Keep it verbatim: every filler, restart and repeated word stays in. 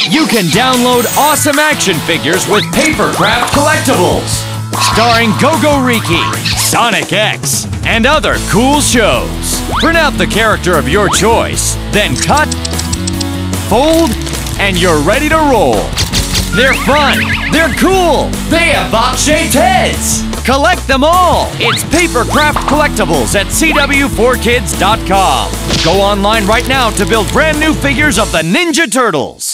You can download awesome action figures with Papercraft Collectibles, starring Go-Go Riki, Sonic X, and other cool shows. Print out the character of your choice, then cut, fold, and you're ready to roll. They're fun, they're cool, they have box-shaped heads. Collect them all! It's Papercraft Collectibles at C W four kids dot com. Go online right now to build brand new figures of the Ninja Turtles.